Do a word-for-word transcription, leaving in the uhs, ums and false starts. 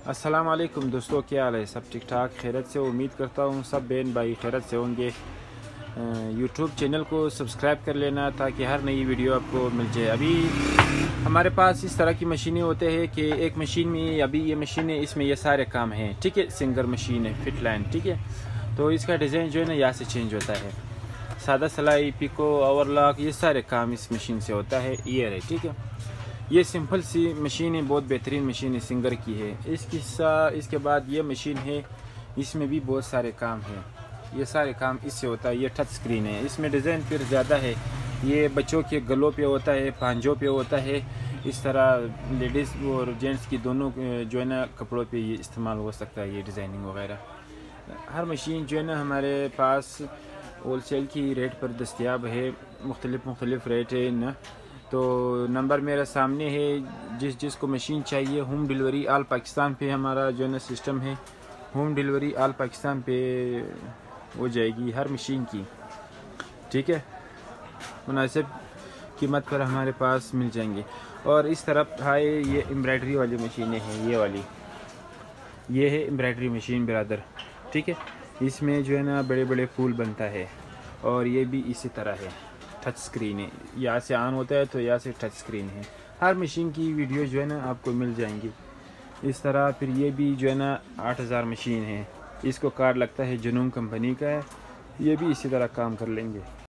अस्सलाम वालेकुम दोस्तों, क्या हाल है? सब ठीक ठाक खैरत से? उम्मीद करता हूँ सब बहन भाई खैरत से होंगे। यूट्यूब चैनल को सब्सक्राइब कर लेना ताकि हर नई वीडियो आपको मिल जाए। अभी हमारे पास इस तरह की मशीनें होते हैं कि एक मशीन में, अभी ये मशीन है, इसमें ये सारे काम हैं, ठीक है। सिंगर मशीन है, फिट लाइन, ठीक है। तो इसका डिज़ाइन जो है ना यहाँ से चेंज होता है। सादा सिलाई, पिको, ओवरलॉक, ये सारे काम इस मशीन से होता है। ईयर है, ठीक है। ये सिंपल सी मशीन है, बहुत बेहतरीन मशीन है, सिंगर की है। इसकी सा इसके बाद ये मशीन है, इसमें भी बहुत सारे काम हैं। ये सारे काम इससे होता है। ये टच स्क्रीन है, इसमें डिज़ाइन फिर ज़्यादा है। ये बच्चों के गलों पे होता है, पांजों पे होता है। इस तरह लेडीज़ और जेंट्स की दोनों जो है ना कपड़ों पे ये इस्तेमाल हो सकता है, ये डिज़ाइनिंग वगैरह। हर मशीन जो है ना हमारे पास होल सेल की रेट पर दस्तियाब है। मुख्तलिफ मुख्तलिफ रेट है ना। तो नंबर मेरे सामने है, जिस जिस को मशीन चाहिए होम डिलीवरी आल पाकिस्तान पे हमारा जो है ना सिस्टम है। होम डिलीवरी आल पाकिस्तान पे हो जाएगी हर मशीन की, ठीक है। मुनासिब कीमत पर हमारे पास मिल जाएंगे। और इस तरफ है ये एम्ब्रॉयडरी वाली मशीनें हैं। ये वाली ये है एम्ब्रॉयडरी मशीन ब्रदर, ठीक है। इसमें जो है ना बड़े बड़े फूल बनता है। और ये भी इसी तरह है, टच स्क्रीन है। यहाँ से ऑन होता है तो यहाँ से टच स्क्रीन है। हर मशीन की वीडियो जो है ना आपको मिल जाएंगी इस तरह। फिर ये भी जो है ना आठ हज़ार मशीन है। इसको कार्ड लगता है जुनून कंपनी का है। ये भी इसी तरह काम कर लेंगे।